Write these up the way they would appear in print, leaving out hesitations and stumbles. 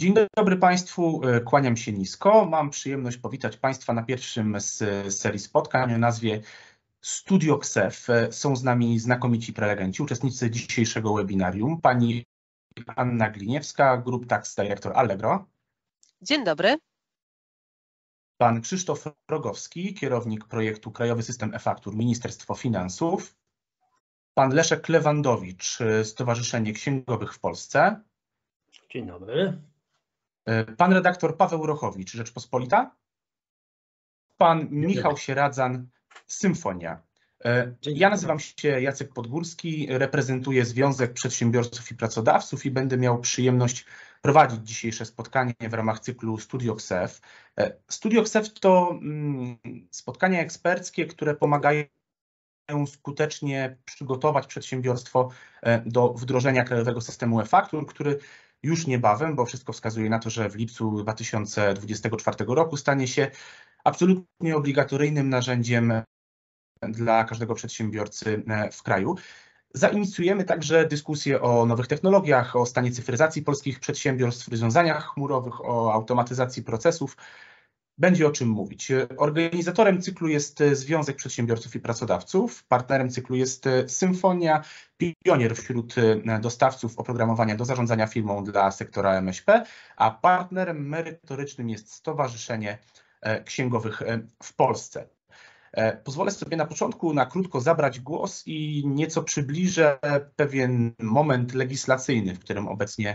Dzień dobry Państwu, kłaniam się nisko. Mam przyjemność powitać Państwa na pierwszym z serii spotkań o nazwie Studio KSEF. Są z nami znakomici prelegenci, uczestnicy dzisiejszego webinarium. Pani Anna Gliniewska, Group Tax Director Allegro. Dzień dobry. Pan Krzysztof Rogowski, kierownik projektu Krajowy System e-Faktur, Ministerstwo Finansów. Pan Leszek Lewandowicz, Stowarzyszenie Księgowych w Polsce. Dzień dobry. Pan redaktor Paweł Rochowicz, Rzeczpospolita. Pan Michał Sieradzan, Symfonia. Ja nazywam się Jacek Podgórski, reprezentuję Związek Przedsiębiorców i Pracodawców i będę miał przyjemność prowadzić dzisiejsze spotkanie w ramach cyklu Studio KSEF. Studio KSEF to spotkania eksperckie, które pomagają skutecznie przygotować przedsiębiorstwo do wdrożenia krajowego systemu e-faktur, który już niebawem, bo wszystko wskazuje na to, że w lipcu 2024 roku stanie się absolutnie obligatoryjnym narzędziem dla każdego przedsiębiorcy w kraju. Zainicjujemy także dyskusję o nowych technologiach, o stanie cyfryzacji polskich przedsiębiorstw, rozwiązaniach chmurowych, o automatyzacji procesów. Będzie o czym mówić. Organizatorem cyklu jest Związek Przedsiębiorców i Pracodawców, partnerem cyklu jest Symfonia, pionier wśród dostawców oprogramowania do zarządzania firmą dla sektora MŚP, a partnerem merytorycznym jest Stowarzyszenie Księgowych w Polsce. Pozwolę sobie na początku na krótko zabrać głos i nieco przybliżę pewien moment legislacyjny, w którym obecnie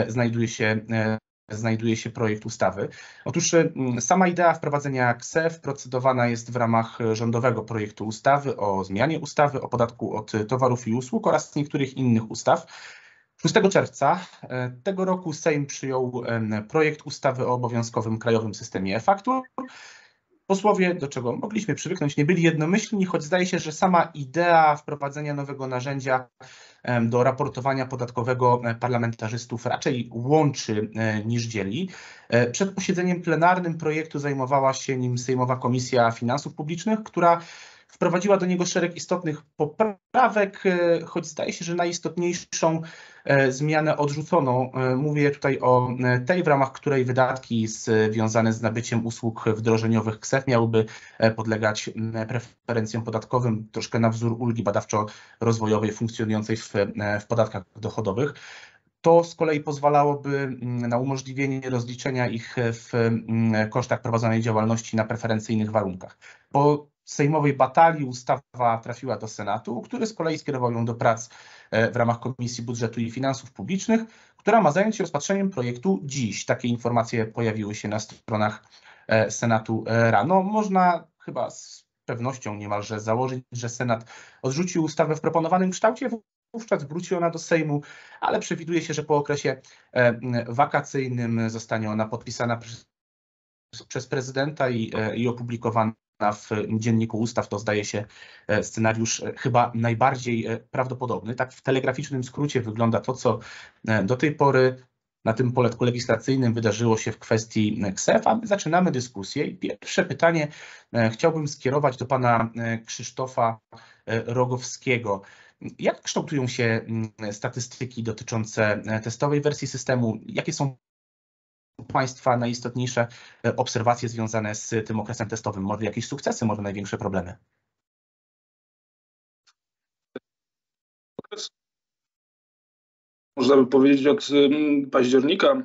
znajduje się projekt ustawy. Otóż sama idea wprowadzenia KSEF procedowana jest w ramach rządowego projektu ustawy o zmianie ustawy o podatku od towarów i usług oraz niektórych innych ustaw. 6 czerwca tego roku Sejm przyjął projekt ustawy o obowiązkowym krajowym systemie e-faktur. Posłowie, do czego mogliśmy przywyknąć, nie byli jednomyślni, choć zdaje się, że sama idea wprowadzenia nowego narzędzia do raportowania podatkowego parlamentarzystów raczej łączy niż dzieli. Przed posiedzeniem plenarnym projektu zajmowała się nim Sejmowa Komisja Finansów Publicznych, która wprowadziła do niego szereg istotnych poprawek, choć zdaje się, że najistotniejszą zmianę odrzucono. Mówię tutaj o tej, w ramach której wydatki związane z nabyciem usług wdrożeniowych KSEF miałyby podlegać preferencjom podatkowym, troszkę na wzór ulgi badawczo-rozwojowej funkcjonującej w podatkach dochodowych. To z kolei pozwalałoby na umożliwienie rozliczenia ich w kosztach prowadzonej działalności na preferencyjnych warunkach. Po sejmowej batalii ustawa trafiła do Senatu, który z kolei skierował ją do prac w ramach Komisji Budżetu i Finansów Publicznych, która ma zająć się rozpatrzeniem projektu dziś. Takie informacje pojawiły się na stronach Senatu rano. Można chyba z pewnością niemalże założyć, że Senat odrzucił ustawę w proponowanym kształcie. Wówczas wróci ona do Sejmu, ale przewiduje się, że po okresie wakacyjnym zostanie ona podpisana przez prezydenta i opublikowana w Dzienniku Ustaw. To zdaje się scenariusz chyba najbardziej prawdopodobny. Tak w telegraficznym skrócie wygląda to, co do tej pory na tym poletku legislacyjnym wydarzyło się w kwestii KSEF, a my zaczynamy dyskusję. I pierwsze pytanie chciałbym skierować do pana Krzysztofa Rogowskiego. Jak kształtują się statystyki dotyczące testowej wersji systemu? Jakie są Państwa najistotniejsze obserwacje związane z tym okresem testowym? Może jakieś sukcesy, może największe problemy? Można by powiedzieć, od października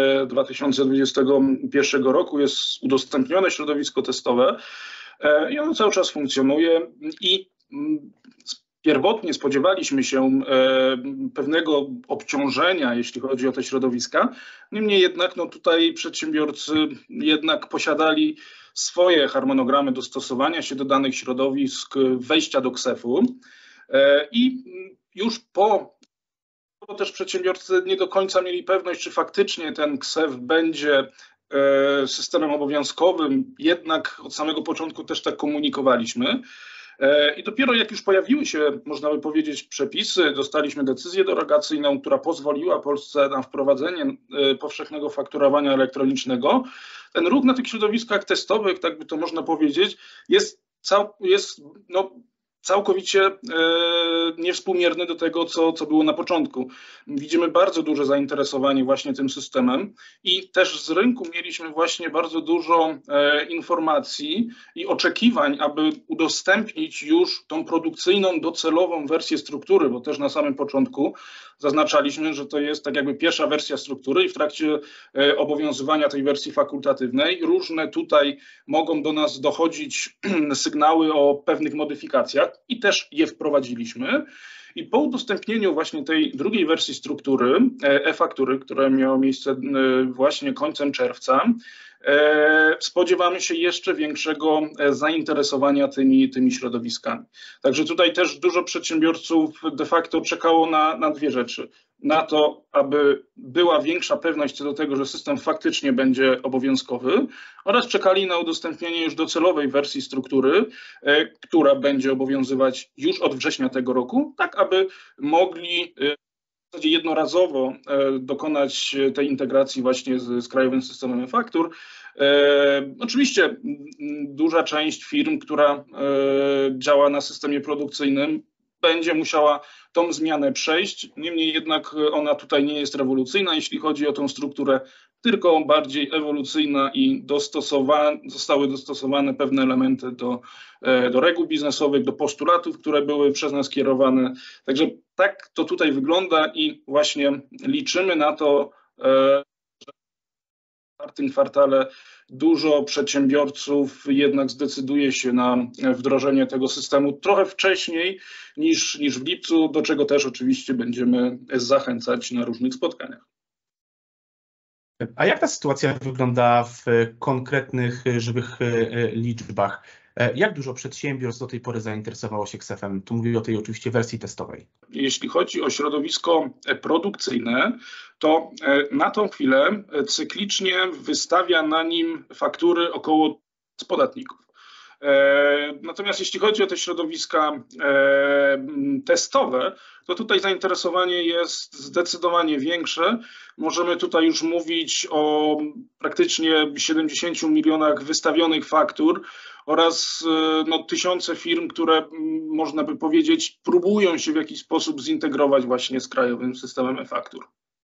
2021 roku jest udostępnione środowisko testowe i ono cały czas funkcjonuje i pierwotnie spodziewaliśmy się pewnego obciążenia, jeśli chodzi o te środowiska. Niemniej jednak tutaj przedsiębiorcy jednak posiadali swoje harmonogramy dostosowania się do danych środowisk, wejścia do KSEF-u i już bo też przedsiębiorcy nie do końca mieli pewność, czy faktycznie ten KSEF będzie systemem obowiązkowym, jednak od samego początku też tak komunikowaliśmy. I dopiero jak już pojawiły się, można by powiedzieć, przepisy, dostaliśmy decyzję derogacyjną, która pozwoliła Polsce na wprowadzenie powszechnego fakturowania elektronicznego. Ten ruch na tych środowiskach testowych, tak by to można powiedzieć, jest całkowicie niewspółmierny do tego, co było na początku. Widzimy bardzo duże zainteresowanie właśnie tym systemem i też z rynku mieliśmy właśnie bardzo dużo informacji i oczekiwań, aby udostępnić już tą produkcyjną, docelową wersję struktury, bo też na samym początku zaznaczaliśmy, że to jest tak jakby pierwsza wersja struktury i w trakcie obowiązywania tej wersji fakultatywnej różne tutaj mogą do nas dochodzić sygnały o pewnych modyfikacjach i też je wprowadziliśmy. I po udostępnieniu właśnie tej drugiej wersji struktury, e-faktury, które miało miejsce właśnie końcem czerwca, spodziewamy się jeszcze większego zainteresowania tymi środowiskami. Także tutaj też dużo przedsiębiorców de facto czekało na dwie rzeczy. Na to, aby była większa pewność co do tego, że system faktycznie będzie obowiązkowy, oraz czekali na udostępnienie już docelowej wersji struktury, która będzie obowiązywać już od września tego roku, tak aby mogli w zasadzie jednorazowo dokonać tej integracji właśnie z krajowym systemem e-faktur. Oczywiście duża część firm, która działa na systemie produkcyjnym, będzie musiała tą zmianę przejść, niemniej jednak ona tutaj nie jest rewolucyjna, jeśli chodzi o tą strukturę, tylko bardziej ewolucyjna i zostały dostosowane pewne elementy do reguł biznesowych, do postulatów, które były przez nas kierowane. Także tak to tutaj wygląda i właśnie liczymy na to, że w tym kwartale dużo przedsiębiorców jednak zdecyduje się na wdrożenie tego systemu trochę wcześniej niż w lipcu, do czego też oczywiście będziemy zachęcać na różnych spotkaniach. A jak ta sytuacja wygląda w konkretnych, żywych liczbach? Jak dużo przedsiębiorstw do tej pory zainteresowało się KSEF-em? Tu mówię o tej oczywiście wersji testowej. Jeśli chodzi o środowisko produkcyjne, to na tą chwilę cyklicznie wystawia na nim faktury około podatników. Natomiast jeśli chodzi o te środowiska testowe, to tutaj zainteresowanie jest zdecydowanie większe. Możemy tutaj już mówić o praktycznie 70 milionach wystawionych faktur oraz tysiące firm, które można by powiedzieć próbują się w jakiś sposób zintegrować właśnie z krajowym systemem e-faktur.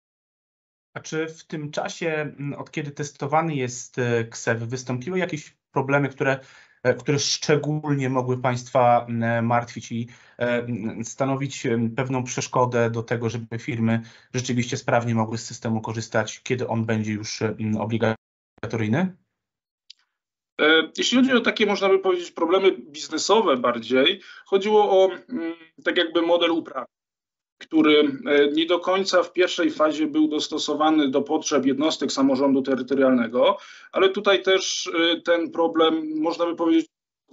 A czy w tym czasie, od kiedy testowany jest KSEF, wystąpiły jakieś problemy, które szczególnie mogły Państwa martwić i stanowić pewną przeszkodę do tego, żeby firmy rzeczywiście sprawnie mogły z systemu korzystać, kiedy on będzie już obligatoryjny? Jeśli chodzi o takie, można by powiedzieć, problemy biznesowe bardziej, chodziło o tak jakby model uprawy, który nie do końca w pierwszej fazie był dostosowany do potrzeb jednostek samorządu terytorialnego, ale tutaj też ten problem, można by powiedzieć,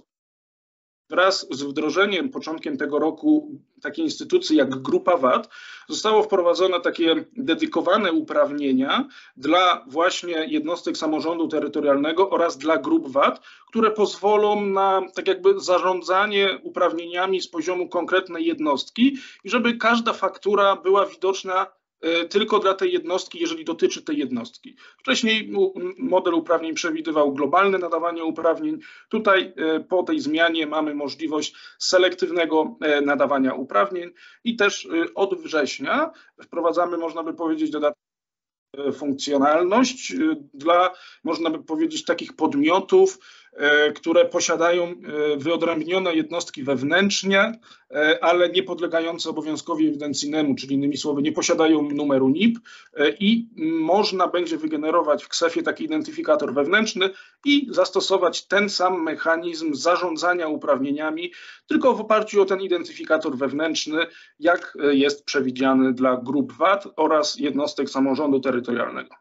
wraz z wdrożeniem początkiem tego roku takiej instytucji jak Grupa VAT zostało wprowadzone takie dedykowane uprawnienia dla właśnie jednostek samorządu terytorialnego oraz dla grup VAT, które pozwolą na tak jakby zarządzanie uprawnieniami z poziomu konkretnej jednostki i żeby każda faktura była widoczna tylko dla tej jednostki, jeżeli dotyczy tej jednostki. Wcześniej model uprawnień przewidywał globalne nadawanie uprawnień. Tutaj po tej zmianie mamy możliwość selektywnego nadawania uprawnień i też od września wprowadzamy, można by powiedzieć, dodatkową funkcjonalność dla, można by powiedzieć, takich podmiotów, które posiadają wyodrębnione jednostki wewnętrznie, ale nie podlegające obowiązkowi ewidencyjnemu, czyli innymi słowy nie posiadają numeru NIP i można będzie wygenerować w KSEF-ie taki identyfikator wewnętrzny i zastosować ten sam mechanizm zarządzania uprawnieniami, tylko w oparciu o ten identyfikator wewnętrzny, jak jest przewidziany dla grup VAT oraz jednostek samorządu terytorialnego.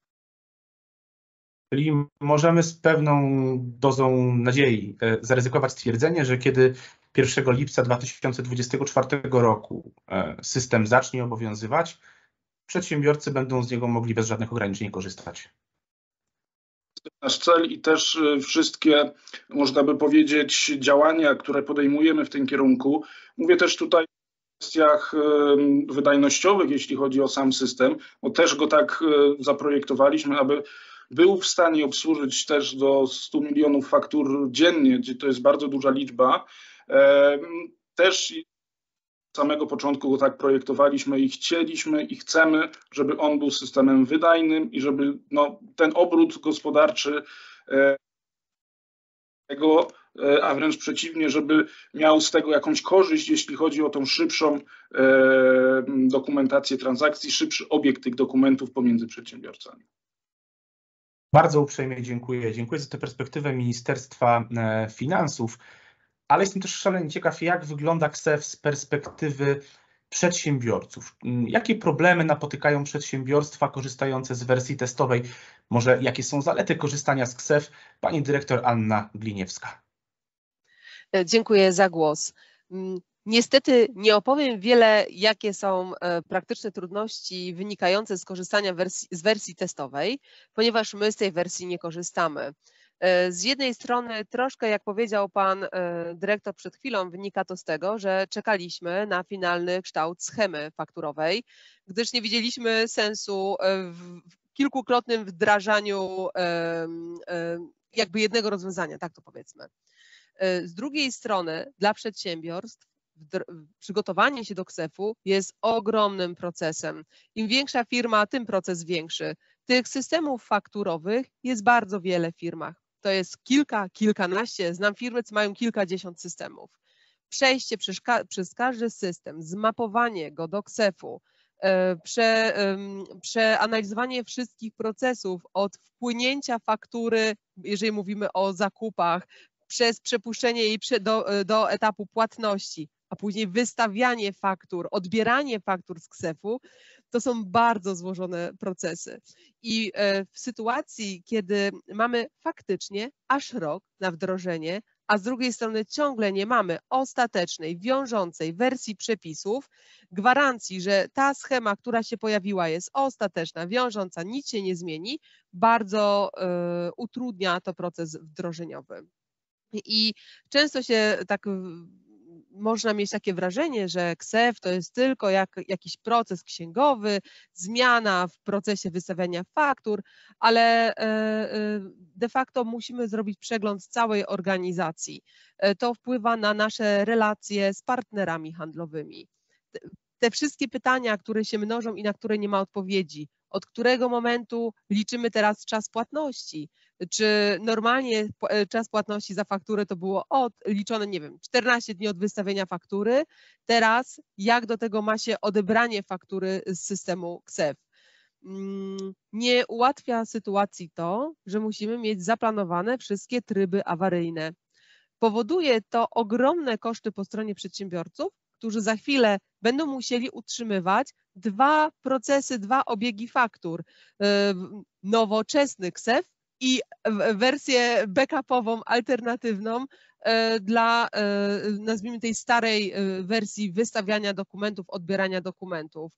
Czyli możemy z pewną dozą nadziei zaryzykować stwierdzenie, że kiedy 1 lipca 2024 roku system zacznie obowiązywać, przedsiębiorcy będą z niego mogli bez żadnych ograniczeń korzystać. Nasz cel i też wszystkie, można by powiedzieć, działania, które podejmujemy w tym kierunku. Mówię też tutaj o kwestiach wydajnościowych, jeśli chodzi o sam system, bo też go tak zaprojektowaliśmy, aby był w stanie obsłużyć też do 100 milionów faktur dziennie, gdzie to jest bardzo duża liczba. też od samego początku go tak projektowaliśmy i chcieliśmy i chcemy, żeby on był systemem wydajnym i żeby ten obrót gospodarczy tego, a wręcz przeciwnie, żeby miał z tego jakąś korzyść, jeśli chodzi o tą szybszą dokumentację transakcji, szybszy obieg tych dokumentów pomiędzy przedsiębiorcami. Bardzo uprzejmie dziękuję. Dziękuję za tę perspektywę Ministerstwa Finansów, ale jestem też szalenie ciekaw, jak wygląda KSeF z perspektywy przedsiębiorców. Jakie problemy napotykają przedsiębiorstwa korzystające z wersji testowej? Może jakie są zalety korzystania z KSeF? Pani dyrektor Anna Gliniewska. Dziękuję za głos. Niestety nie opowiem wiele, jakie są praktyczne trudności wynikające z korzystania z wersji testowej, ponieważ my z tej wersji nie korzystamy. Z jednej strony troszkę, jak powiedział pan dyrektor przed chwilą, wynika to z tego, że czekaliśmy na finalny kształt schemy fakturowej, gdyż nie widzieliśmy sensu w kilkukrotnym wdrażaniu jakby jednego rozwiązania, tak to powiedzmy. Z drugiej strony dla przedsiębiorstw przygotowanie się do KSeF-u jest ogromnym procesem. Im większa firma, tym proces większy. Tych systemów fakturowych jest bardzo wiele w firmach. To jest kilkanaście, znam firmy, co mają kilkadziesiąt systemów. Przejście przez każdy system, zmapowanie go do KSeF-u, przeanalizowanie wszystkich procesów od wpłynięcia faktury, jeżeli mówimy o zakupach, przez przepuszczenie jej do etapu płatności, a później wystawianie faktur, odbieranie faktur z KSeF-u, to są bardzo złożone procesy. I w sytuacji, kiedy mamy faktycznie aż rok na wdrożenie, a z drugiej strony ciągle nie mamy ostatecznej, wiążącej wersji przepisów, gwarancji, że ta schema, która się pojawiła, jest ostateczna, wiążąca, nic się nie zmieni, bardzo utrudnia to proces wdrożeniowy. I często się tak można mieć takie wrażenie, że KSeF to jest tylko jakiś proces księgowy, zmiana w procesie wystawiania faktur, ale de facto musimy zrobić przegląd całej organizacji. To wpływa na nasze relacje z partnerami handlowymi. Te wszystkie pytania, które się mnożą i na które nie ma odpowiedzi. Od którego momentu liczymy teraz czas płatności? Czy normalnie czas płatności za fakturę to było liczone, nie wiem, 14 dni od wystawienia faktury? Teraz jak do tego ma się odebranie faktury z systemu KSeF? Nie ułatwia sytuacji to, że musimy mieć zaplanowane wszystkie tryby awaryjne. Powoduje to ogromne koszty po stronie przedsiębiorców, którzy za chwilę będą musieli utrzymywać dwa procesy, dwa obiegi faktur. Nowoczesny KSeF i wersję backupową, alternatywną dla, nazwijmy, tej starej wersji wystawiania dokumentów, odbierania dokumentów.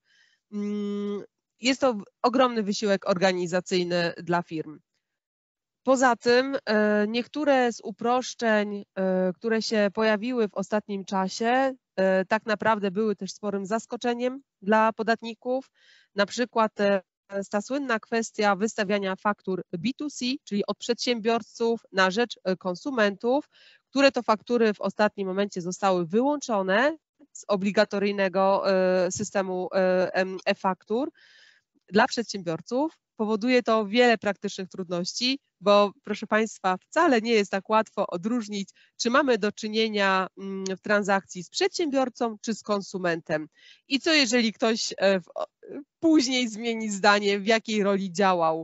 Jest to ogromny wysiłek organizacyjny dla firm. Poza tym niektóre z uproszczeń, które się pojawiły w ostatnim czasie, tak naprawdę były też sporym zaskoczeniem dla podatników. Na przykład ta słynna kwestia wystawiania faktur B2C, czyli od przedsiębiorców na rzecz konsumentów, które to faktury w ostatnim momencie zostały wyłączone z obligatoryjnego systemu e-faktur. Dla przedsiębiorców powoduje to wiele praktycznych trudności, bo proszę Państwa, wcale nie jest tak łatwo odróżnić, czy mamy do czynienia w transakcji z przedsiębiorcą, czy z konsumentem. I co jeżeli ktoś później zmieni zdanie, w jakiej roli działał,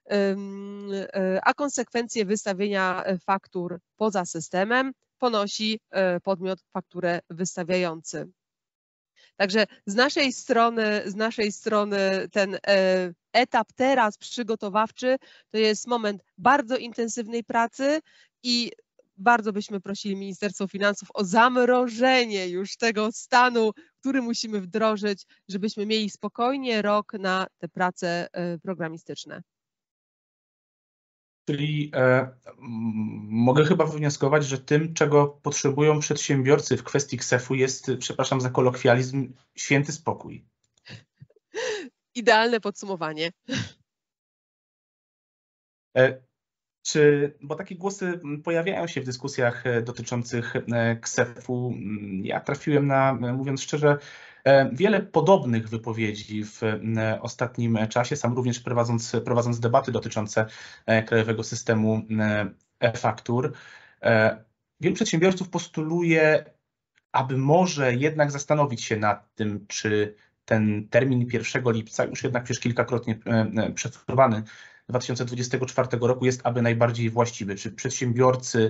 a konsekwencje wystawienia faktur poza systemem ponosi podmiot fakturę wystawiający. Także z naszej strony ten etap teraz przygotowawczy to jest moment bardzo intensywnej pracy i bardzo byśmy prosili Ministerstwo Finansów o zamrożenie już tego stanu, który musimy wdrożyć, żebyśmy mieli spokojnie rok na te prace programistyczne. Czyli mogę chyba wywnioskować, że tym, czego potrzebują przedsiębiorcy w kwestii KSeF-u jest, przepraszam za kolokwializm, święty spokój. Idealne podsumowanie. Bo takie głosy pojawiają się w dyskusjach dotyczących KSeF-u. Ja trafiłem na, mówiąc szczerze, wiele podobnych wypowiedzi w ostatnim czasie, sam również prowadząc debaty dotyczące krajowego systemu e-faktur. Wielu przedsiębiorców postuluje, aby może jednak zastanowić się nad tym, czy ten termin 1 lipca, już jednak przecież kilkakrotnie przesunięty 2024 roku, jest aby najbardziej właściwy. Czy przedsiębiorcy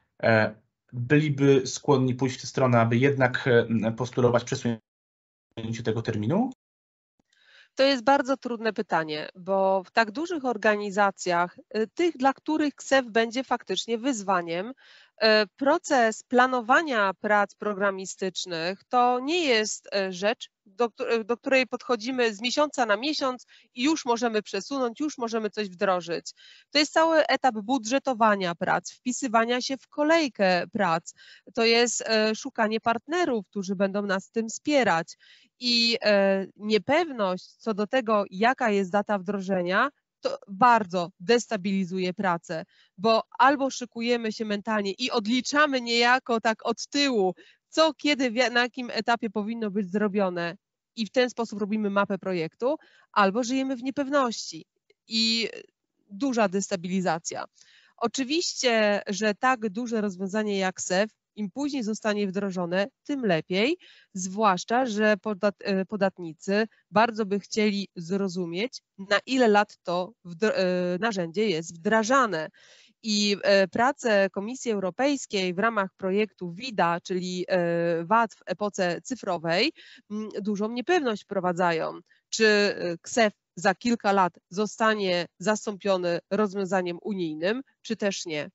byliby skłonni pójść w tę stronę, aby jednak postulować przesunięcie tego terminu? To jest bardzo trudne pytanie, bo w tak dużych organizacjach, tych, dla których KSeF będzie faktycznie wyzwaniem, proces planowania prac programistycznych to nie jest rzecz, do której podchodzimy z miesiąca na miesiąc i już możemy przesunąć, już możemy coś wdrożyć. To jest cały etap budżetowania prac, wpisywania się w kolejkę prac. To jest szukanie partnerów, którzy będą nas w tym wspierać. I niepewność co do tego, jaka jest data wdrożenia, to bardzo destabilizuje pracę, bo albo szykujemy się mentalnie i odliczamy niejako tak od tyłu, co, kiedy, na jakim etapie powinno być zrobione i w ten sposób robimy mapę projektu, albo żyjemy w niepewności i duża destabilizacja. Oczywiście, że tak duże rozwiązanie jak KSeF, im później zostanie wdrożone, tym lepiej, zwłaszcza, że podatnicy bardzo by chcieli zrozumieć, na ile lat to narzędzie jest wdrażane. I prace Komisji Europejskiej w ramach projektu WIDA, czyli VAT w epoce cyfrowej, dużą niepewność wprowadzają. Czy KSeF za kilka lat zostanie zastąpiony rozwiązaniem unijnym, czy też nie?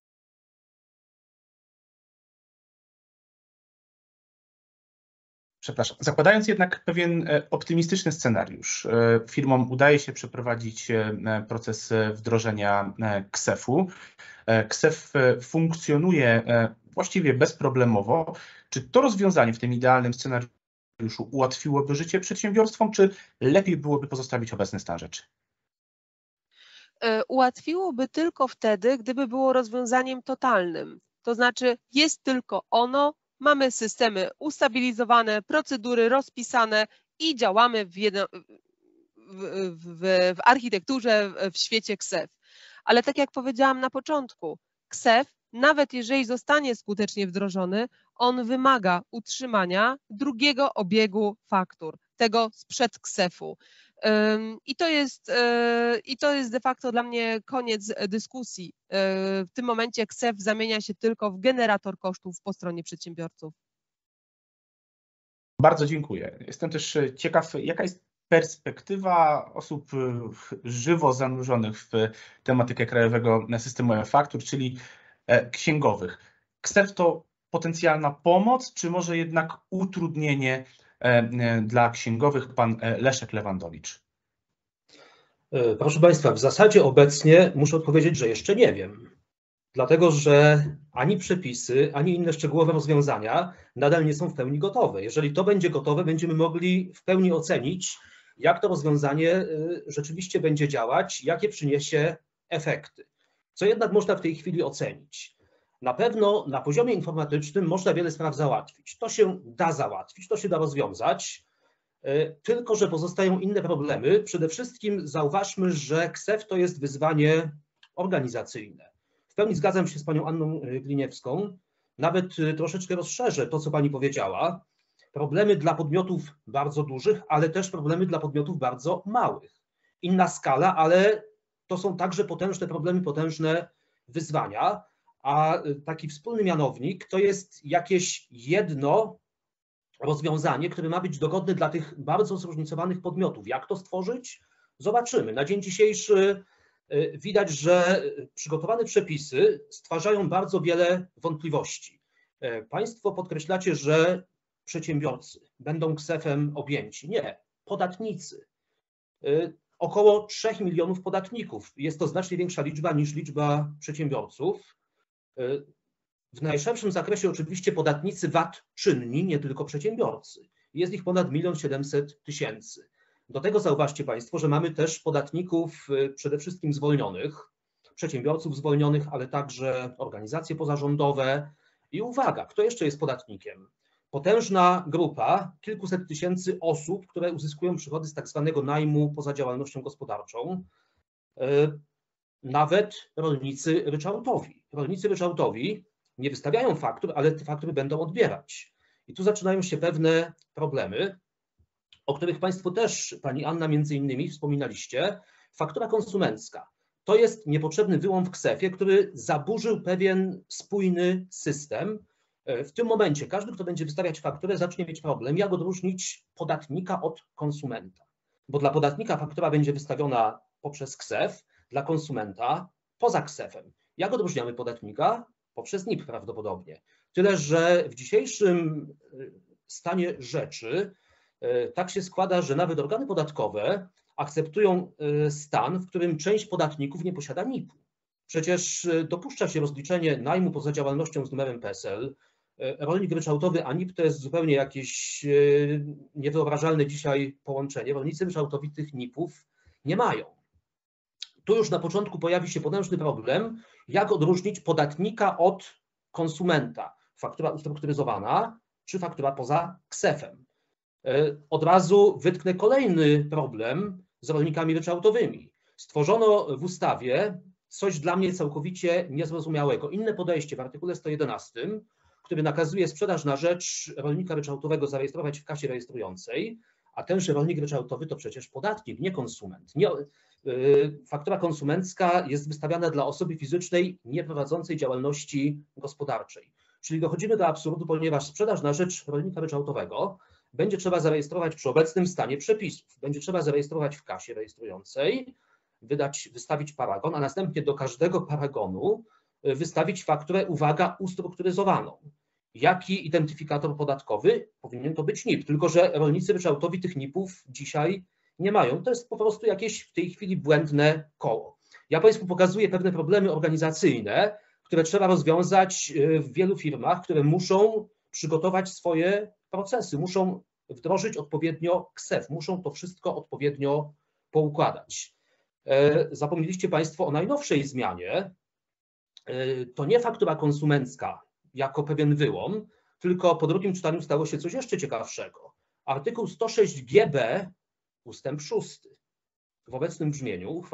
Przepraszam. Zakładając jednak pewien optymistyczny scenariusz, firmom udaje się przeprowadzić proces wdrożenia KSeF-u. KSeF funkcjonuje właściwie bezproblemowo. Czy to rozwiązanie w tym idealnym scenariuszu ułatwiłoby życie przedsiębiorstwom, czy lepiej byłoby pozostawić obecny stan rzeczy? Ułatwiłoby tylko wtedy, gdyby było rozwiązaniem totalnym. To znaczy jest tylko ono, mamy systemy ustabilizowane, procedury rozpisane i działamy w architekturze w świecie KSeF. Ale tak jak powiedziałam na początku, KSeF, nawet jeżeli zostanie skutecznie wdrożony, on wymaga utrzymania drugiego obiegu faktur, tego sprzed KSeF-u. I to jest de facto dla mnie koniec dyskusji. W tym momencie KSeF zamienia się tylko w generator kosztów po stronie przedsiębiorców. Bardzo dziękuję. Jestem też ciekaw, jaka jest perspektywa osób żywo zanurzonych w tematykę krajowego systemu e-faktur, czyli księgowych. KSeF to potencjalna pomoc, czy może jednak utrudnienie dla księgowych? Pan Leszek Lewandowicz. Proszę Państwa, w zasadzie obecnie muszę odpowiedzieć, że jeszcze nie wiem. Dlatego, że ani przepisy, ani inne szczegółowe rozwiązania nadal nie są w pełni gotowe. Jeżeli to będzie gotowe, będziemy mogli w pełni ocenić, jak to rozwiązanie rzeczywiście będzie działać, jakie przyniesie efekty. Co jednak można w tej chwili ocenić? Na pewno na poziomie informatycznym można wiele spraw załatwić. To się da załatwić, to się da rozwiązać, tylko że pozostają inne problemy. Przede wszystkim zauważmy, że KSeF to jest wyzwanie organizacyjne. W pełni zgadzam się z panią Anną Gliniewską, nawet troszeczkę rozszerzę to, co pani powiedziała. Problemy dla podmiotów bardzo dużych, ale też problemy dla podmiotów bardzo małych. Inna skala, ale to są także potężne problemy, potężne wyzwania, a taki wspólny mianownik to jest jakieś jedno rozwiązanie, które ma być dogodne dla tych bardzo zróżnicowanych podmiotów. Jak to stworzyć? Zobaczymy. Na dzień dzisiejszy widać, że przygotowane przepisy stwarzają bardzo wiele wątpliwości. Państwo podkreślacie, że przedsiębiorcy będą KSeF-em objęci. Nie, podatnicy. Około 3 milionów podatników. Jest to znacznie większa liczba niż liczba przedsiębiorców. W najszerszym zakresie oczywiście podatnicy VAT czynni, nie tylko przedsiębiorcy. Jest ich ponad 1 700 000. Do tego zauważcie Państwo, że mamy też podatników przede wszystkim zwolnionych. przedsiębiorców zwolnionych, ale także organizacje pozarządowe. I uwaga, kto jeszcze jest podatnikiem? Potężna grupa, kilkuset tysięcy osób, które uzyskują przychody z tak zwanego najmu poza działalnością gospodarczą. Nawet rolnicy ryczałtowi. Rolnicy ryczałtowi nie wystawiają faktur, ale te faktury będą odbierać. I tu zaczynają się pewne problemy, o których Państwo też, Pani Anna między innymi wspominaliście. Faktura konsumencka. To jest niepotrzebny wyłom w KSeF-ie, który zaburzył pewien spójny system. W tym momencie każdy, kto będzie wystawiać fakturę, zacznie mieć problem, jak odróżnić podatnika od konsumenta. Bo dla podatnika faktura będzie wystawiona poprzez KSeF, dla konsumenta poza KSeF-em. Jak odróżniamy podatnika? Poprzez NIP prawdopodobnie. Tyle, że w dzisiejszym stanie rzeczy tak się składa, że nawet organy podatkowe akceptują stan, w którym część podatników nie posiada NIP-u. Przecież dopuszcza się rozliczenie najmu poza działalnością z numerem PESEL. Rolnik ryczałtowy a NIP to jest zupełnie jakieś niewyobrażalne dzisiaj połączenie. Rolnicy ryczałtowi tych NIP-ów nie mają. Tu już na początku pojawi się potężny problem, jak odróżnić podatnika od konsumenta. Faktura ustrukturyzowana czy faktura poza KSeF-em. Od razu wytknę kolejny problem z rolnikami ryczałtowymi. Stworzono w ustawie coś dla mnie całkowicie niezrozumiałego. Inne podejście w artykule 111, który nakazuje sprzedaż na rzecz rolnika ryczałtowego zarejestrować w kasie rejestrującej, a tenże rolnik ryczałtowy to przecież podatnik, nie konsument. Faktura konsumencka jest wystawiana dla osoby fizycznej nieprowadzącej działalności gospodarczej. Czyli dochodzimy do absurdu, ponieważ sprzedaż na rzecz rolnika ryczałtowego będzie trzeba zarejestrować przy obecnym stanie przepisów. Będzie trzeba zarejestrować w kasie rejestrującej, wystawić paragon, a następnie do każdego paragonu wystawić fakturę, uwaga, ustrukturyzowaną. Jaki identyfikator podatkowy? Powinien to być NIP, tylko że rolnicy ryczałtowi tych NIP-ów dzisiaj nie mają. To jest po prostu jakieś w tej chwili błędne koło. Ja Państwu pokazuję pewne problemy organizacyjne, które trzeba rozwiązać w wielu firmach, które muszą przygotować swoje procesy, muszą wdrożyć odpowiednio KSeF, muszą to wszystko odpowiednio poukładać. Zapomnieliście Państwo o najnowszej zmianie. To nie faktura konsumencka jako pewien wyłom, tylko po drugim czytaniu stało się coś jeszcze ciekawszego. Artykuł 106 GB ustęp 6 w obecnym brzmieniu,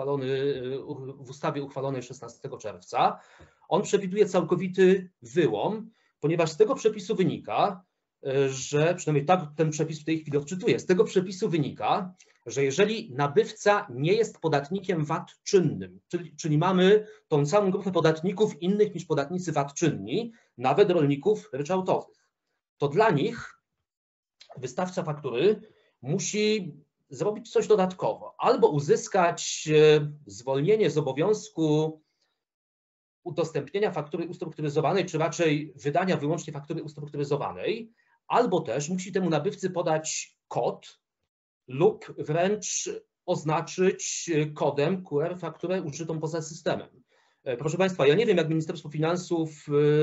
w ustawie uchwalonej 16 czerwca, on przewiduje całkowity wyłom, ponieważ z tego przepisu wynika, że, przynajmniej tak ten przepis w tej chwili odczytuję, z tego przepisu wynika, że jeżeli nabywca nie jest podatnikiem VAT czynnym, czyli mamy tą całą grupę podatników innych niż podatnicy VAT czynni, nawet rolników ryczałtowych, to dla nich wystawca faktury musi zrobić coś dodatkowo, albo uzyskać zwolnienie z obowiązku udostępnienia faktury ustrukturyzowanej, czy raczej wydania wyłącznie faktury ustrukturyzowanej, albo też musi temu nabywcy podać kod lub wręcz oznaczyć kodem QR fakturę użytą poza systemem. Proszę Państwa, ja nie wiem, jak Ministerstwo Finansów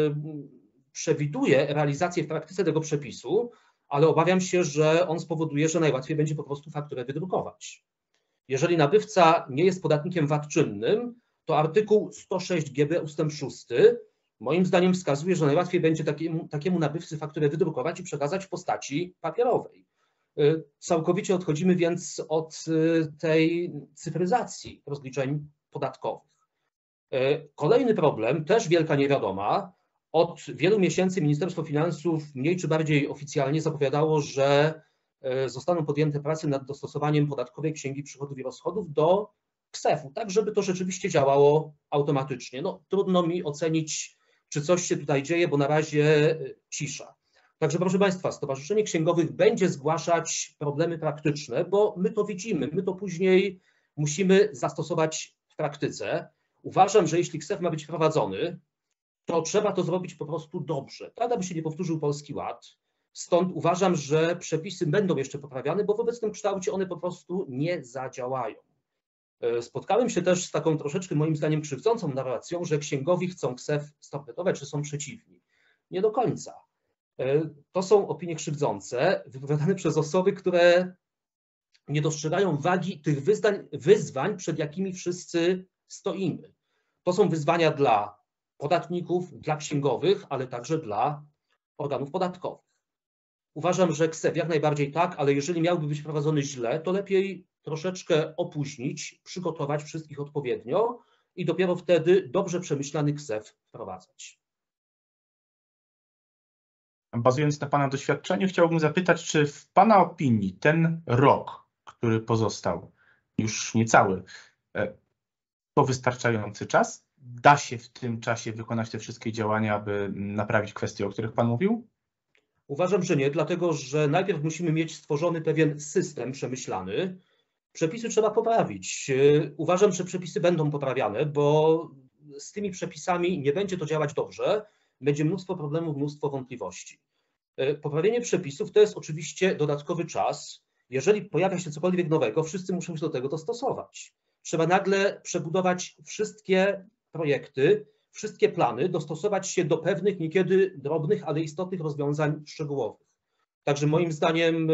przewiduje realizację w praktyce tego przepisu, ale obawiam się, że on spowoduje, że najłatwiej będzie po prostu fakturę wydrukować. Jeżeli nabywca nie jest podatnikiem VAT czynnym, to artykuł 106 GB ustęp 6 moim zdaniem wskazuje, że najłatwiej będzie takiemu nabywcy fakturę wydrukować i przekazać w postaci papierowej. Całkowicie odchodzimy więc od tej cyfryzacji rozliczeń podatkowych. Kolejny problem, też wielka niewiadoma. Od wielu miesięcy Ministerstwo Finansów mniej czy bardziej oficjalnie zapowiadało, że zostaną podjęte prace nad dostosowaniem podatkowej księgi przychodów i rozchodów do KSeF-u, tak żeby to rzeczywiście działało automatycznie. No, trudno mi ocenić, czy coś się tutaj dzieje, bo na razie cisza. Także proszę Państwa, Stowarzyszenie Księgowych będzie zgłaszać problemy praktyczne, bo my to widzimy, my to później musimy zastosować w praktyce. Uważam, że jeśli KSeF ma być prowadzony, to trzeba to zrobić po prostu dobrze, tak aby się nie powtórzył Polski Ład. Stąd uważam, że przepisy będą jeszcze poprawiane, bo w obecnym kształcie one po prostu nie zadziałają. Spotkałem się też z taką troszeczkę moim zdaniem krzywdzącą narracją, że księgowi chcą KSeF stopniować, czy są przeciwni. Nie do końca. To są opinie krzywdzące, wypowiadane przez osoby, które nie dostrzegają wagi tych wyzwań, przed jakimi wszyscy stoimy. To są wyzwania dla podatników, dla księgowych, ale także dla organów podatkowych. Uważam, że KSeF jak najbardziej tak, ale jeżeli miałby być prowadzony źle, to lepiej troszeczkę opóźnić, przygotować wszystkich odpowiednio i dopiero wtedy dobrze przemyślany KSeF wprowadzać. Bazując na Pana doświadczeniu, chciałbym zapytać, czy w Pana opinii ten rok, który pozostał, już niecały, to wystarczający czas? Da się w tym czasie wykonać te wszystkie działania, aby naprawić kwestie, o których Pan mówił? Uważam, że nie, dlatego że najpierw musimy mieć stworzony pewien system przemyślany. Przepisy trzeba poprawić. Uważam, że przepisy będą poprawiane, bo z tymi przepisami nie będzie to działać dobrze. Będzie mnóstwo problemów, mnóstwo wątpliwości. Poprawienie przepisów to jest oczywiście dodatkowy czas. Jeżeli pojawia się cokolwiek nowego, wszyscy muszą się do tego dostosować. Trzeba nagle przebudować wszystkie projekty, wszystkie plany, dostosować się do pewnych, niekiedy drobnych, ale istotnych rozwiązań szczegółowych. Także moim zdaniem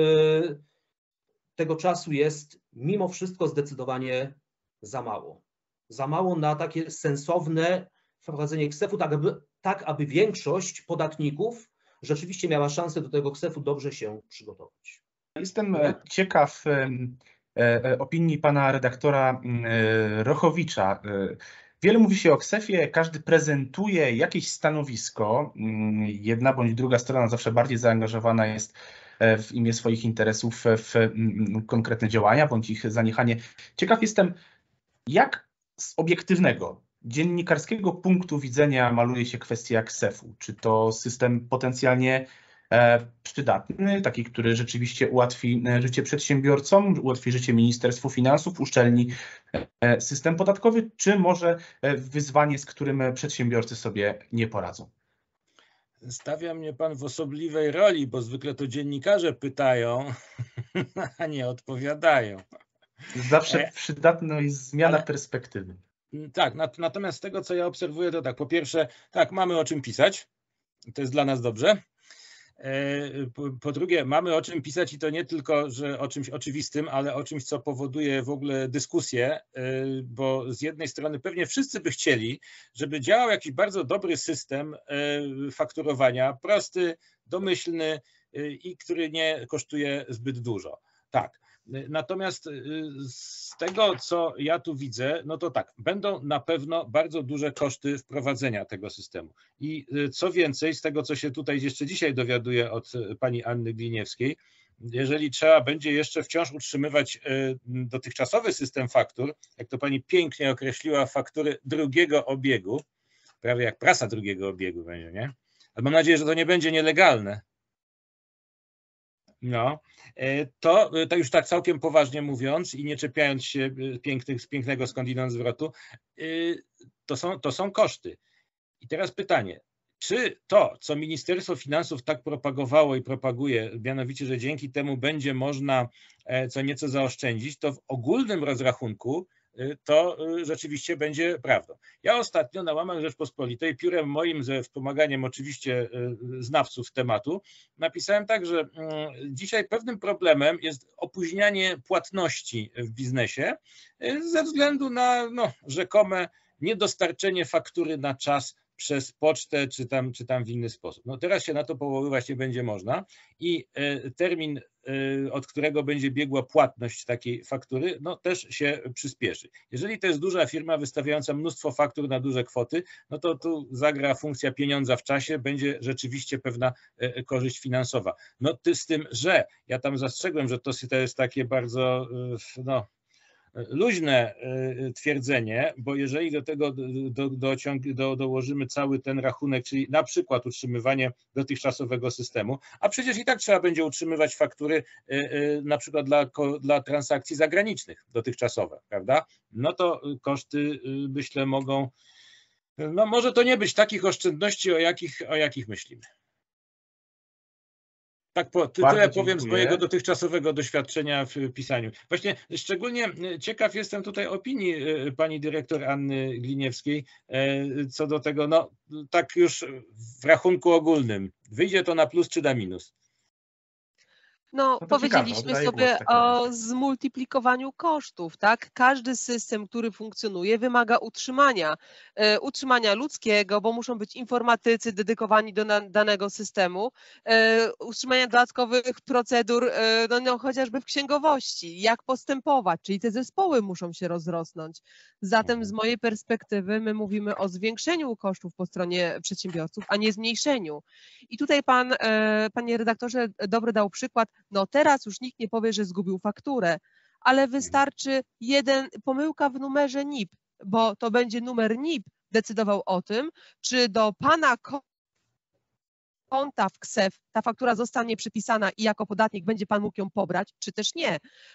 tego czasu jest mimo wszystko zdecydowanie za mało. Za mało na takie sensowne wprowadzenie KSeF-u, tak aby większość podatników rzeczywiście miała szansę do tego KSeF-u dobrze się przygotować. Jestem ciekaw opinii pana redaktora Rochowicza. Wiele mówi się o KSeF-ie, każdy prezentuje jakieś stanowisko. Jedna bądź druga strona zawsze bardziej zaangażowana jest w imię swoich interesów w konkretne działania bądź ich zaniechanie. Ciekaw jestem, jak z obiektywnego, dziennikarskiego punktu widzenia maluje się kwestia KSeF-u. Czy to system potencjalnie przydatny, taki, który rzeczywiście ułatwi życie przedsiębiorcom, ułatwi życie Ministerstwu Finansów, uszczelni system podatkowy, czy może wyzwanie, z którym przedsiębiorcy sobie nie poradzą? Stawia mnie pan w osobliwej roli, bo zwykle to dziennikarze pytają, a nie odpowiadają. Zawsze przydatna jest zmiana perspektywy. Tak, natomiast z tego, co ja obserwuję, to tak, po pierwsze, tak, mamy o czym pisać, to jest dla nas dobrze. Po drugie, mamy o czym pisać i to nie tylko, że o czymś oczywistym, ale o czymś, co powoduje w ogóle dyskusję, bo z jednej strony pewnie wszyscy by chcieli, żeby działał jakiś bardzo dobry system fakturowania, prosty, domyślny i który nie kosztuje zbyt dużo. Tak. Natomiast z tego, co ja tu widzę, no to tak, będą na pewno bardzo duże koszty wprowadzenia tego systemu. I co więcej, z tego, co się tutaj jeszcze dzisiaj dowiaduję od pani Anny Gliniewskiej, jeżeli trzeba będzie jeszcze wciąż utrzymywać dotychczasowy system faktur, jak to pani pięknie określiła, faktury drugiego obiegu, prawie jak prasa drugiego obiegu będzie, nie? Ale mam nadzieję, że to nie będzie nielegalne. No, to już tak całkiem poważnie mówiąc i nie czepiając się pięknego skądinąd zwrotu, to są koszty. I teraz pytanie, czy to, co Ministerstwo Finansów tak propagowało i propaguje, mianowicie, że dzięki temu będzie można co nieco zaoszczędzić, to w ogólnym rozrachunku to rzeczywiście będzie prawdą. Ja ostatnio na łamach Rzeczpospolitej, piórem moim ze wspomaganiem oczywiście znawców tematu, napisałem tak, że dzisiaj pewnym problemem jest opóźnianie płatności w biznesie ze względu na rzekome niedostarczenie faktury na czas przez pocztę czy tam w inny sposób. No teraz się na to powoływać nie będzie można i termin, od którego będzie biegła płatność takiej faktury, no też się przyspieszy. Jeżeli to jest duża firma wystawiająca mnóstwo faktur na duże kwoty, no to tu zagra funkcja pieniądza w czasie, będzie rzeczywiście pewna korzyść finansowa. No z tym, że ja tam zastrzegłem, że to jest takie bardzo luźne twierdzenie, bo jeżeli do tego dołożymy cały ten rachunek, czyli na przykład utrzymywanie dotychczasowego systemu, a przecież i tak trzeba będzie utrzymywać faktury na przykład dla transakcji zagranicznych dotychczasowe, prawda? No to koszty, myślę, mogą, no może to nie być takich oszczędności, o jakich myślimy. Tak, tyle powiem z mojego dotychczasowego doświadczenia w pisaniu. Właśnie szczególnie ciekaw jestem tutaj opinii pani dyrektor Anny Gliniewskiej co do tego, no tak już w rachunku ogólnym. Wyjdzie to na plus czy na minus? No, to powiedzieliśmy ciekawe, oddaję sobie głos w takim o razie. zmultiplikowaniu kosztów, tak? Każdy system, który funkcjonuje, wymaga utrzymania ludzkiego, bo muszą być informatycy dedykowani do danego systemu, utrzymania dodatkowych procedur, no, chociażby w księgowości, jak postępować, czyli te zespoły muszą się rozrosnąć. Zatem z mojej perspektywy my mówimy o zwiększeniu kosztów po stronie przedsiębiorców, a nie zmniejszeniu. I tutaj panie redaktorze, dobry dał przykład, no teraz już nikt nie powie, że zgubił fakturę, ale wystarczy pomyłka w numerze NIP, bo to będzie numer NIP decydował o tym, czy do pana konta w KSeF ta faktura zostanie przypisana i jako podatnik będzie pan mógł ją pobrać, czy też nie.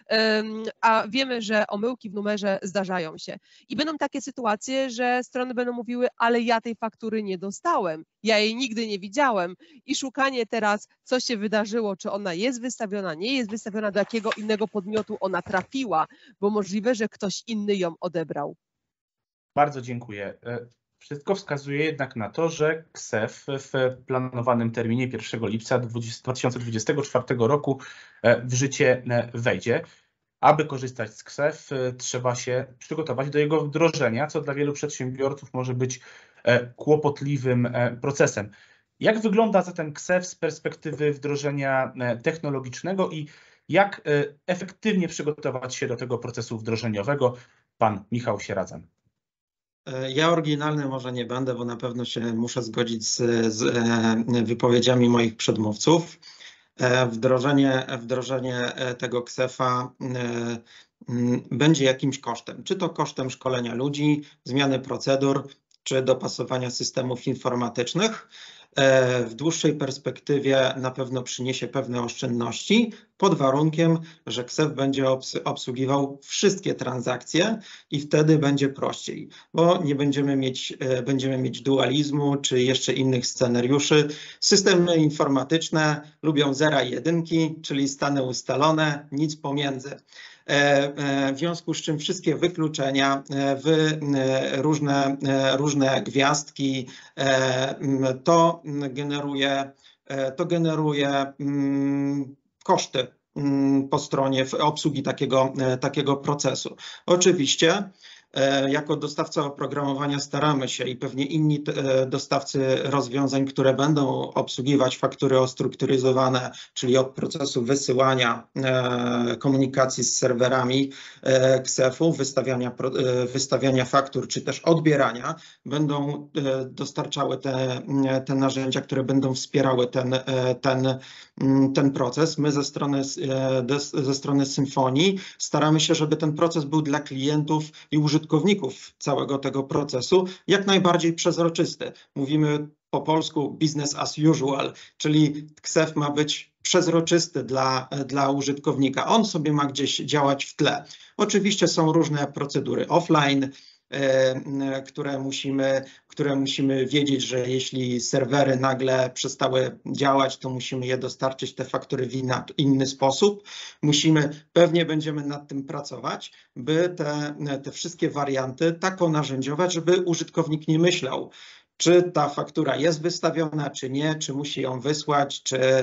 A wiemy, że omyłki w numerze zdarzają się. I będą takie sytuacje, że strony będą mówiły, ale ja tej faktury nie dostałem, ja jej nigdy nie widziałem i szukanie teraz, co się wydarzyło, czy ona jest wystawiona, nie jest wystawiona, do jakiego innego podmiotu ona trafiła, bo możliwe, że ktoś inny ją odebrał. Bardzo dziękuję. Wszystko wskazuje jednak na to, że KSeF w planowanym terminie 1 lipca 2024 roku w życie wejdzie. Aby korzystać z KSeF, trzeba się przygotować do jego wdrożenia, co dla wielu przedsiębiorców może być kłopotliwym procesem. Jak wygląda zatem KSeF z perspektywy wdrożenia technologicznego i jak efektywnie przygotować się do tego procesu wdrożeniowego? Pan Michał Sieradzan. Ja oryginalny może nie będę, bo na pewno się muszę zgodzić z wypowiedziami moich przedmówców. Wdrożenie tego KSeF-a będzie jakimś kosztem. Czy to kosztem szkolenia ludzi, zmiany procedur, czy dopasowania systemów informatycznych. W dłuższej perspektywie na pewno przyniesie pewne oszczędności pod warunkiem, że KSeF będzie obsługiwał wszystkie transakcje i wtedy będzie prościej, bo nie będziemy mieć dualizmu czy jeszcze innych scenariuszy. Systemy informatyczne lubią zera i jedynki, czyli stany ustalone, nic pomiędzy. W związku z czym wszystkie wykluczenia, różne gwiazdki, to generuje koszty po stronie obsługi takiego procesu. Oczywiście jako dostawca oprogramowania staramy się i pewnie inni dostawcy rozwiązań, które będą obsługiwać faktury ostrukturyzowane, czyli od procesu wysyłania komunikacji z serwerami KSeF-u, wystawiania faktur, czy też odbierania, będą dostarczały te narzędzia, które będą wspierały ten proces. My ze strony Symfonii staramy się, żeby ten proces był dla klientów i użytkowników całego tego procesu jak najbardziej przezroczysty. Mówimy po polsku business as usual, czyli KSeF ma być przezroczysty dla użytkownika. On sobie ma gdzieś działać w tle. Oczywiście są różne procedury offline, które musimy wiedzieć, że jeśli serwery nagle przestały działać, to musimy je dostarczyć, te faktury w inny sposób. Pewnie będziemy nad tym pracować, by te wszystkie warianty tak ponarzędziować, żeby użytkownik nie myślał, czy ta faktura jest wystawiona, czy nie, czy musi ją wysłać,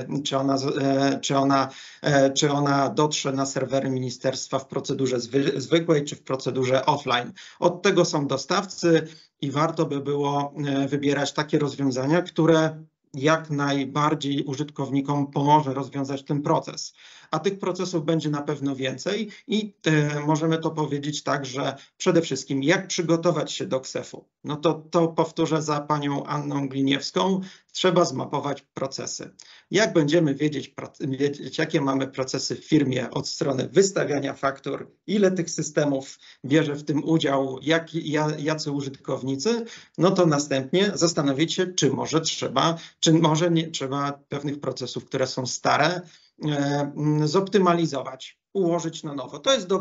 czy ona dotrze na serwery ministerstwa w procedurze zwykłej, czy w procedurze offline. Od tego są dostawcy i warto by było wybierać takie rozwiązania, które jak najbardziej użytkownikom pomoże rozwiązać ten proces. A tych procesów będzie na pewno więcej i możemy to powiedzieć tak, że przede wszystkim jak przygotować się do KSeF-u. No to powtórzę za panią Anną Gliniewską, trzeba zmapować procesy. Jak będziemy wiedzieć, jakie mamy procesy w firmie od strony wystawiania faktur, ile tych systemów bierze w tym udział, jacy użytkownicy, no to następnie zastanowić się, czy może nie trzeba pewnych procesów, które są stare, zoptymalizować, ułożyć na nowo.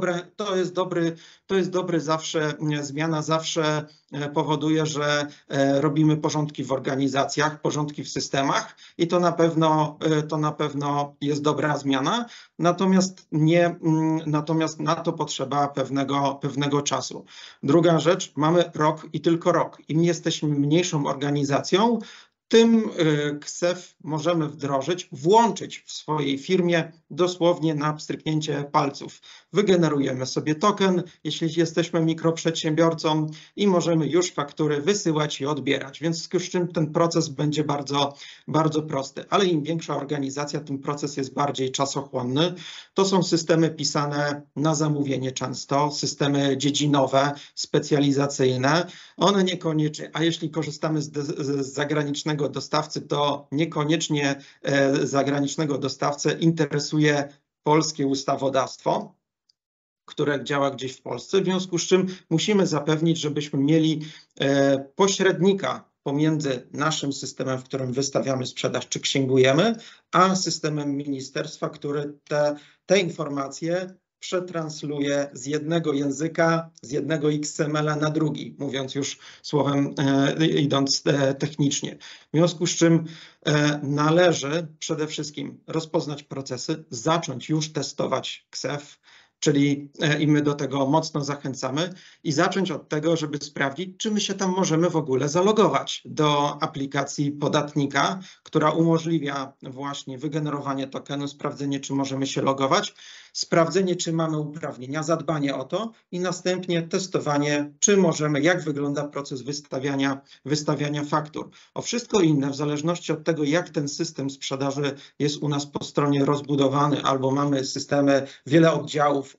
To jest dobry zawsze, zmiana zawsze powoduje, że robimy porządki w organizacjach, porządki w systemach i to na pewno jest dobra zmiana, natomiast na to potrzeba pewnego czasu. Druga rzecz, mamy rok i tylko rok. Im jesteśmy mniejszą organizacją, Tym KSeF możemy wdrożyć, włączyć w swojej firmie dosłownie na pstryknięcie palców. Wygenerujemy sobie token, jeśli jesteśmy mikroprzedsiębiorcą i możemy już faktury wysyłać i odbierać, więc z czym ten proces będzie bardzo, bardzo prosty. Ale im większa organizacja, tym proces jest bardziej czasochłonny. To są systemy pisane na zamówienie często, systemy dziedzinowe, specjalizacyjne. One niekoniecznie, a jeśli korzystamy z zagranicznego dostawcy, to niekoniecznie zagranicznego dostawcę interesuje polskie ustawodawstwo, które działa gdzieś w Polsce, w związku z czym musimy zapewnić, żebyśmy mieli pośrednika pomiędzy naszym systemem, w którym wystawiamy sprzedaż czy księgujemy, a systemem ministerstwa, który te informacje przetransluje z jednego języka, z jednego XML-a na drugi, mówiąc już słowem idąc technicznie. W związku z czym należy przede wszystkim rozpoznać procesy, zacząć już testować KSeF, czyli i my do tego mocno zachęcamy i zacząć od tego, żeby sprawdzić, czy my się tam możemy w ogóle zalogować do aplikacji podatnika, która umożliwia właśnie wygenerowanie tokenu, sprawdzenie, czy możemy się logować, sprawdzenie, czy mamy uprawnienia, zadbanie o to i następnie testowanie, czy możemy, jak wygląda proces wystawiania faktur. O wszystko inne, w zależności od tego, jak ten system sprzedaży jest u nas po stronie rozbudowany, albo mamy systemy, wiele oddziałów,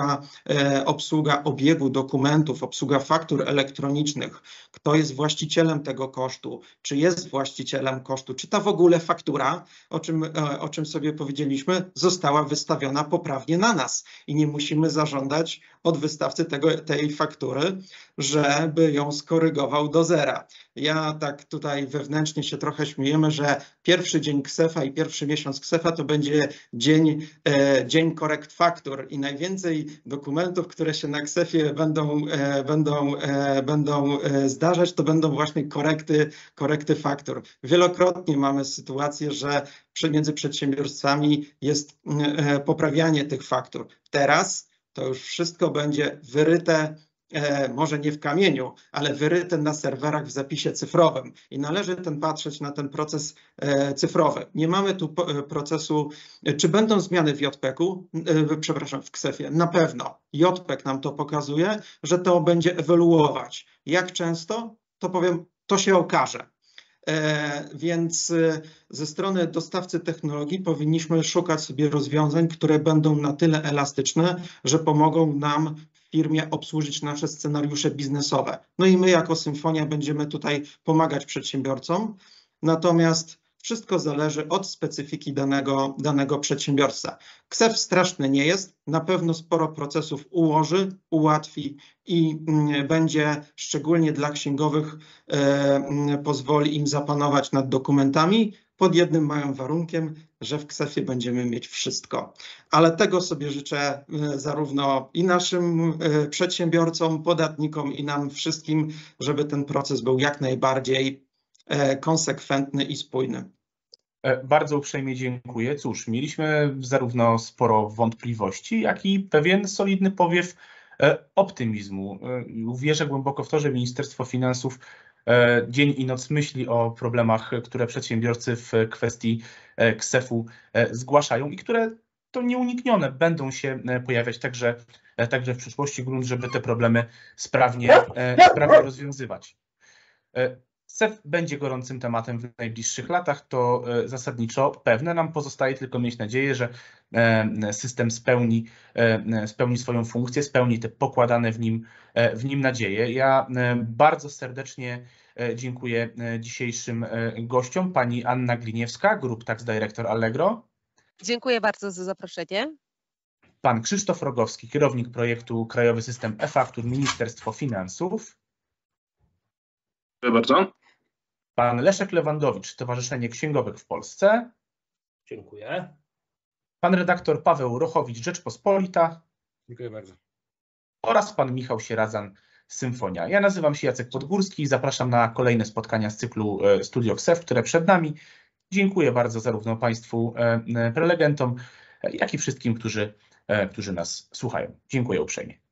obsługa obiegu dokumentów, obsługa faktur elektronicznych, kto jest właścicielem tego kosztu, czy jest właścicielem kosztu, czy ta w ogóle faktura, o czym sobie powiedzieliśmy, została wystawiona poprawnie na nas i nie musimy zażądać od wystawcy tej faktury, żeby ją skorygował do zera. Ja tak tutaj wewnętrznie się trochę śmiejemy, że pierwszy dzień KSeF-a i pierwszy miesiąc KSeF-a to będzie dzień korekt faktur i najwięcej dokumentów, które się na KSeF-ie będą zdarzać, to będą właśnie korekty faktur. Wielokrotnie mamy sytuację, że między przedsiębiorstwami jest poprawianie tych faktur. Teraz to już wszystko będzie wyryte, może nie w kamieniu, ale wyryte na serwerach w zapisie cyfrowym i należy patrzeć na ten proces cyfrowy. Nie mamy tu procesu, czy będą zmiany w JPK-u, przepraszam, w KSeF-ie, na pewno. JPK nam to pokazuje, że to będzie ewoluować. Jak często? To powiem, to się okaże. Więc ze strony dostawcy technologii powinniśmy szukać sobie rozwiązań, które będą na tyle elastyczne, że pomogą nam w firmie obsłużyć nasze scenariusze biznesowe. No i my jako Symfonia będziemy tutaj pomagać przedsiębiorcom, natomiast wszystko zależy od specyfiki danego przedsiębiorstwa. KSeF straszny nie jest, na pewno sporo procesów ułoży, ułatwi i będzie szczególnie dla księgowych pozwoli im zapanować nad dokumentami pod jednym małym warunkiem, że w KSeF-ie będziemy mieć wszystko. Ale tego sobie życzę zarówno i naszym przedsiębiorcom, podatnikom i nam wszystkim, żeby ten proces był jak najbardziej konsekwentny i spójny. Bardzo uprzejmie dziękuję. Cóż, mieliśmy zarówno sporo wątpliwości, jak i pewien solidny powiew optymizmu. Wierzę głęboko w to, że Ministerstwo Finansów dzień i noc myśli o problemach, które przedsiębiorcy w kwestii KSeF-u zgłaszają i które to nieuniknione będą się pojawiać także w przyszłości, grunt, żeby te problemy sprawnie rozwiązywać. KSeF będzie gorącym tematem w najbliższych latach, to zasadniczo pewne. Nam pozostaje tylko mieć nadzieję, że system spełni swoją funkcję, spełni te pokładane w nim nadzieje. Ja bardzo serdecznie dziękuję dzisiejszym gościom. Pani Anna Gliniewska, Group Tax Director Allegro. Dziękuję bardzo za zaproszenie. Pan Krzysztof Rogowski, kierownik projektu Krajowy System e-Faktur, Ministerstwo Finansów. Dziękuję bardzo. Pan Leszek Lewandowicz, Stowarzyszenie Księgowych w Polsce. Dziękuję. Pan redaktor Paweł Rochowicz, Rzeczpospolita. Dziękuję bardzo. Oraz pan Michał Sieradzan, Symfonia. Ja nazywam się Jacek Podgórski i zapraszam na kolejne spotkania z cyklu Studio KSeF, które przed nami. Dziękuję bardzo zarówno Państwu prelegentom, jak i wszystkim, którzy nas słuchają. Dziękuję uprzejmie.